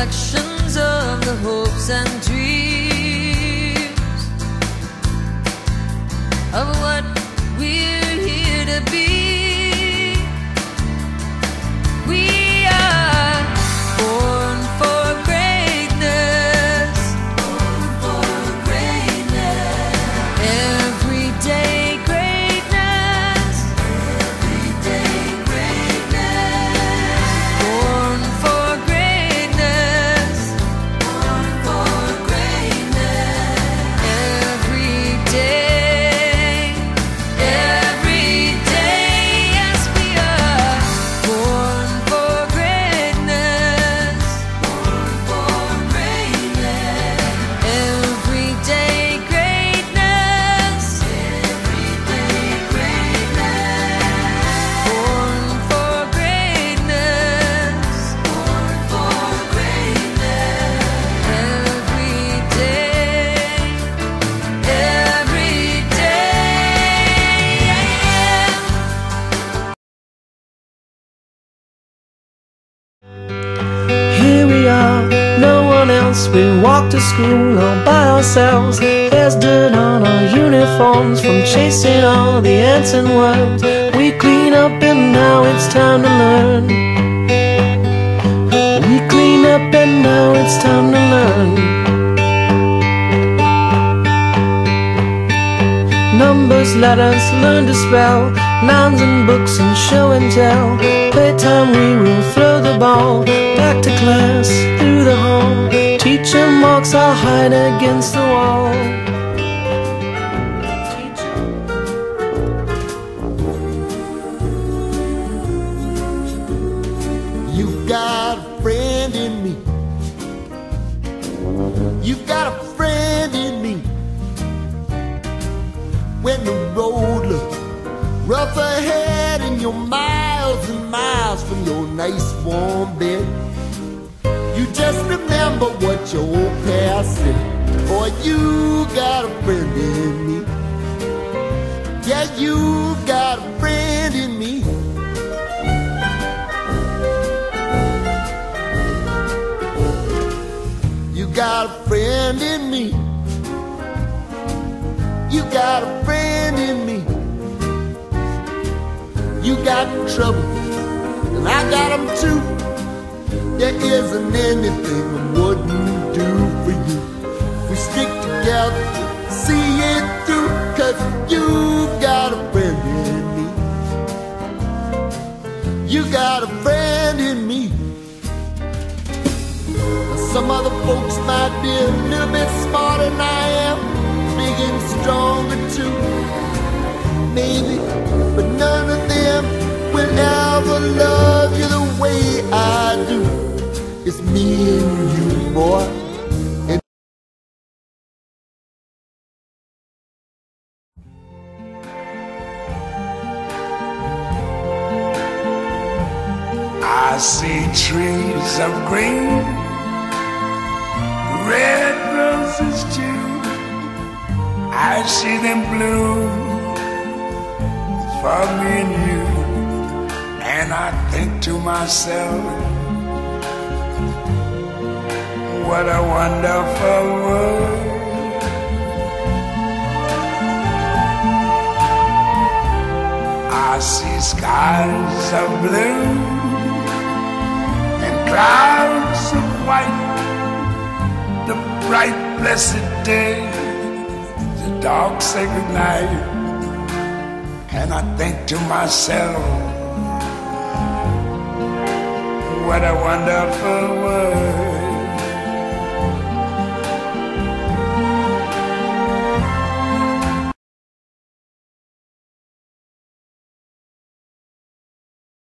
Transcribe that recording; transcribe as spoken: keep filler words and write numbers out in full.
reflections of the hopes and dreams of what we're here to be. We are born for greatness, born for greatness. Everyday greatness, everyday greatness. Born for greatness, born for greatness. Every day, every day, yes we are born for greatness, born for greatness. Everyday greatness, everyday greatness. Born for greatness, born for greatness. Every day, every day, yeah. Here we are, no one else. We walk to school all by ourselves. There's dirt on our uniforms from chasing all the ants and worms. We clean up and now it's time to learn. We clean up and now it's time to learn. Numbers, letters, learn to spell, nouns and books and show and tell. Playtime we will throw the ball back to class through the hall. Teacher marks our hide against the wall. You've got a friend in me. You've got a friend in me. When the road looks rough ahead and you're miles and miles from your nice warm bed, you just remember what your old past said. Boy, you got a friend in me. Yeah, you got a friend in me. You got a friend in me. You got a friend in me. You got trouble, and I got them too. There isn't anything I wouldn't do for you. We stick together, see it through, 'cause you got a friend in me. You got a friend in me. Some other folks might be a little bit smarter than I am, big and stronger too, maybe, but none of them will ever love you the way I do. It's me and you, boy. And I see trees of green, red roses too. I see them bloom for me and you. And I think to myself, what a wonderful world. I see skies of blue and clouds of white, the bright blessed day, the dark sacred night. And I think to myself, what a wonderful world.